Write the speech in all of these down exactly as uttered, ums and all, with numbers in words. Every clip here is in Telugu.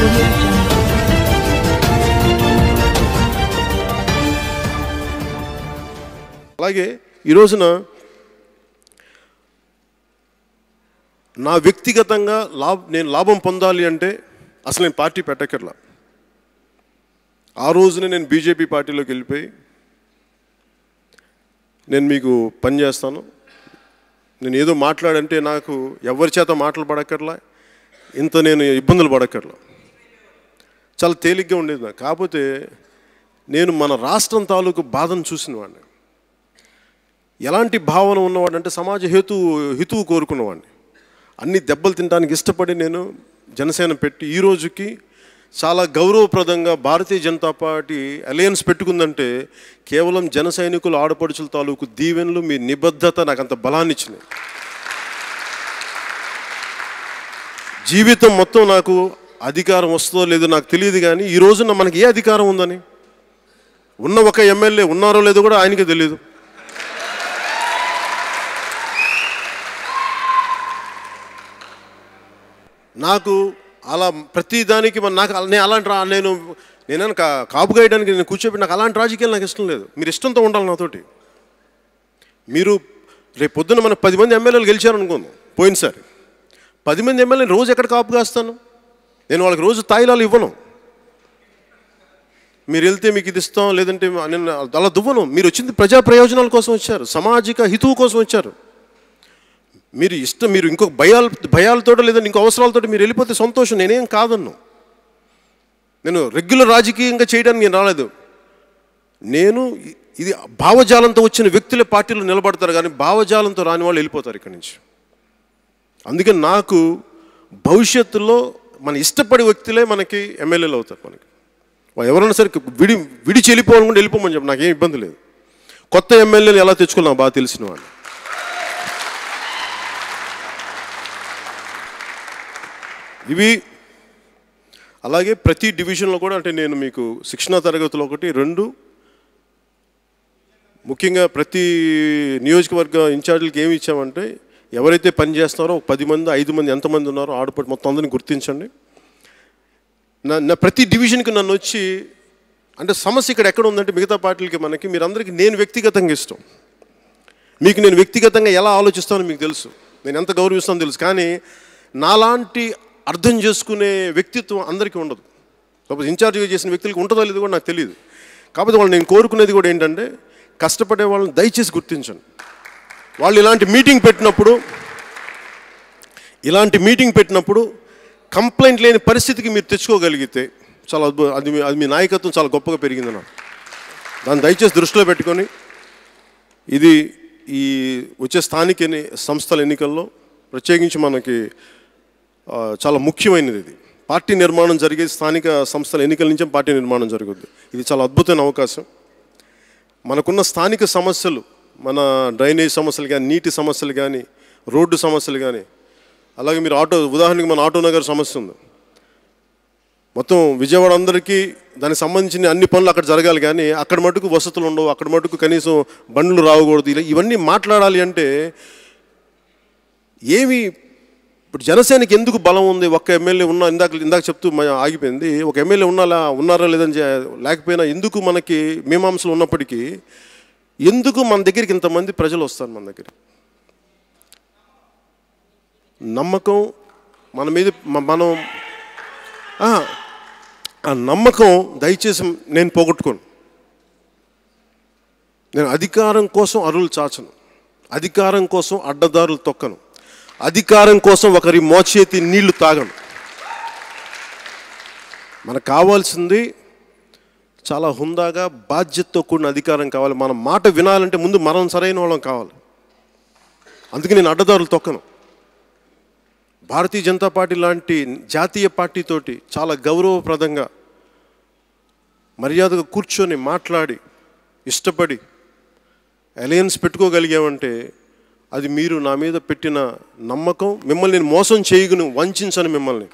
audio jungle. అలాగే ఈ రోజున నా వ్యక్తిగతంగా లాభ నేను లాభం పొందాలి అంటే అసలు నేను పార్టీ పెట్టకర్లా. ఆ రోజునే నేను బీజేపీ పార్టీలోకి వెళ్ళిపోయి నేను మీకు పని చేస్తాను, నేను ఏదో మాట్లాడంటే నాకు ఎవరి చేత మాటలు పడక్కర్లా, ఇంత నేను ఇబ్బందులు పడక్కర్లా, చాలా తేలిగ్గా ఉండేది నాకు. కాకపోతే నేను మన రాష్ట్రం తాలూకు బాధను చూసిన వాడిని. ఎలాంటి భావన ఉన్నవాడంటే సమాజ హేతు హితువు కోరుకున్నవాడిని. అన్ని దెబ్బలు తినడానికి ఇష్టపడి నేను జనసేన పెట్టి ఈ రోజుకి చాలా గౌరవప్రదంగా భారతీయ జనతా పార్టీ అలయన్స్ పెట్టుకుందంటే కేవలం జన సైనికులు ఆడపడుచుల తాలూకు దీవెనలు, మీ నిబద్ధత నాకు అంత బలాన్ని ఇచ్చినాయి. జీవితం మొత్తం నాకు అధికారం వస్తుందో లేదో నాకు తెలియదు, కానీ ఈ రోజున మనకి ఏ అధికారం ఉందని, ఉన్న ఒక ఎమ్మెల్యే ఉన్నారో లేదో కూడా ఆయనకే తెలియదు. నాకు అలా ప్రతిదానికి మన నాకు నేను అలాంటి రా నేను నేనైనా కా కాపు గాయడానికి నేను కూర్చోబెట్టి నాకు అలాంటి రాజకీయాలు నాకు ఇష్టం లేదు. మీరు ఇష్టంతో ఉండాలి నాతోటి. మీరు రేపు పొద్దున్న మన పది మంది ఎమ్మెల్యేలు గెలిచారు అనుకుందాం, పోయినసారి పది మంది ఎమ్మెల్యేలు రోజు ఎక్కడ కాపు కాస్తాను? నేను వాళ్ళకి రోజు తాయిలాలు ఇవ్వను. మీరు వెళ్తే మీకు ఇది ఇస్తాం, లేదంటే నేను అలా దువ్వను. మీరు వచ్చింది ప్రజా ప్రయోజనాల కోసం వచ్చారు, సామాజిక హితువు కోసం వచ్చారు. మీరు ఇష్టం మీరు ఇంకొక భయాలు భయాలతో లేదంటే ఇంకో అవసరాలతో మీరు వెళ్ళిపోతే సంతోషం, నేనేం కాదన్ను. నేను రెగ్యులర్ రాజకీయంగా చేయడానికి నేను రాలేదు. నేను ఇది భావజాలంతో వచ్చిన వ్యక్తులే పార్టీలో నిలబడతారు, కానీ భావజాలంతో రాని వాళ్ళు వెళ్ళిపోతారు ఇక్కడి నుంచి. అందుకని నాకు భవిష్యత్తులో మన ఇష్టపడే వ్యక్తులే మనకి ఎమ్మెల్యేలు అవుతారు. మనకి ఎవరైనా సరే విడి విడిచి వెళ్ళిపోవాలనుకుంటే వెళ్ళిపోమని చెప్పి నాకేం ఇబ్బంది లేదు. కొత్త ఎమ్మెల్యేలు ఎలా తెచ్చుకోవాలి నాకు బాగా తెలిసిన వాళ్ళు. ఇవి అలాగే ప్రతి డివిజన్లో కూడా, అంటే నేను మీకు శిక్షణా తరగతులు ఒకటి రెండు, ముఖ్యంగా ప్రతి నియోజకవర్గ ఇన్ఛార్జీలకి ఏమి ఇచ్చామంటే ఎవరైతే పని చేస్తున్నారో ఒక పది మంది ఐదు మంది ఎంతమంది ఉన్నారో ఆడపడి మొత్తం అందరిని గుర్తించండి. నా నా ప్రతి డివిజన్కి నన్ను వచ్చి, అంటే సమస్య ఇక్కడ ఎక్కడ ఉందంటే మిగతా పార్టీలకి మనకి మీరందరికీ నేను వ్యక్తిగతంగా ఇష్టం, మీకు నేను వ్యక్తిగతంగా ఎలా ఆలోచిస్తానో మీకు తెలుసు, నేను ఎంత గౌరవిస్తానో తెలుసు. కానీ నాలాంటి అర్థం చేసుకునే వ్యక్తిత్వం అందరికీ ఉండదు. సపోజ్ ఇన్ఛార్జిగా చేసిన వ్యక్తులకి ఉంటుందో లేదో కూడా నాకు తెలియదు. కాకపోతే వాళ్ళు నేను కోరుకునేది కూడా ఏంటంటే కష్టపడే వాళ్ళని దయచేసి గుర్తించండి. వాళ్ళు ఇలాంటి మీటింగ్ పెట్టినప్పుడు ఇలాంటి మీటింగ్ పెట్టినప్పుడు కంప్లైంట్ లేని పరిస్థితికి మీరు తెచ్చుకోగలిగితే చాలా అద్భుతం. అది మీ అది మీ నాయకత్వం చాలా గొప్పగా పెరిగిందన్న దాన్ని దయచేసి దృష్టిలో పెట్టుకొని, ఇది ఈ వచ్చే స్థానిక ఎన్ని సంస్థల ఎన్నికల్లో ప్రత్యేకించి మనకి చాలా ముఖ్యమైనది. ఇది పార్టీ నిర్మాణం జరిగే స్థానిక సంస్థల ఎన్నికల నుంచే పార్టీ నిర్మాణం జరుగుద్ది. ఇది చాలా అద్భుతమైన అవకాశం. మనకున్న స్థానిక సమస్యలు, మన డ్రైనేజ్ సమస్యలు కానీ, నీటి సమస్యలు కానీ, రోడ్డు సమస్యలు కానీ, అలాగే మీరు ఆటో ఉదాహరణకి మన ఆటో నగర్ సమస్య ఉంది. మొత్తం విజయవాడ అందరికీ దానికి సంబంధించిన అన్ని పనులు అక్కడ జరగాలి, కానీ అక్కడ మటుకు వసతులు ఉండవు, అక్కడ మటుకు కనీసం బండ్లు రావకూడదు. ఇలా ఇవన్నీ మాట్లాడాలి అంటే ఏమి ఇప్పుడు జనసేనకి ఎందుకు బలం ఉంది? ఒక్క ఎమ్మెల్యే ఉన్నా, ఇందాక ఇందాక చెప్తూ ఆగిపోయింది, ఒక ఎమ్మెల్యే ఉన్నారా ఉన్నారా లేదని లేకపోయినా ఎందుకు మనకి మీమాంసలు ఉన్నప్పటికీ ఎందుకు మన దగ్గరికి ఇంతమంది ప్రజలు వస్తారు? మన దగ్గర నమ్మకం మన మీద మనం ఆ నమ్మకం దయచేసి నేను పోగొట్టుకోను. నేను అధికారం కోసం అరువులు చాచను, అధికారం కోసం అడ్డదారులు తొక్కను, అధికారం కోసం ఒకరి మోచేతి నీళ్లు తాగను. మనకు కావాల్సింది చాలా హుందాగా బాధ్యతతో కూడిన అధికారం కావాలి. మన మాట వినాలంటే ముందు మనం సరైన వాళ్ళం కావాలి. అందుకే నేను అడ్డదారులు తొక్కను. భారతీయ జనతా పార్టీ లాంటి జాతీయ పార్టీతోటి చాలా గౌరవప్రదంగా మర్యాదగా కూర్చొని మాట్లాడి ఇష్టపడి అలయన్స్ పెట్టుకోగలిగామంటే అది మీరు నా మీద పెట్టిన నమ్మకం. మిమ్మల్ని నేను మోసం చేయగను, వంచను మిమ్మల్ని.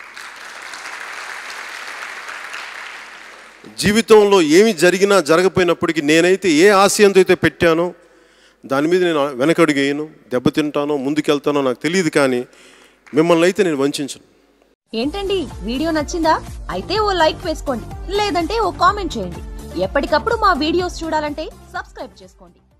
జీవితంలో ఏమి జరిగినా జరగపోయినప్పటికీ నేనైతే ఏ ఆశయంతో అయితే పెట్టానో దాని మీద నేను వెనకడుగేయను, దెబ్బతింటానో ముందుకెళ్తానో నాకు తెలియదు, కానీ మిమ్మల్ని అయితే నేను వంచను. ఏంటండి వీడియో నచ్చిందా? అయితే ఓ లైక్ వేసుకోండి, లేదంటే ఓ కామెంట్ చేయండి. ఎప్పటికప్పుడు మా వీడియోస్ చూడాలంటే సబ్స్క్రైబ్ చేసుకోండి.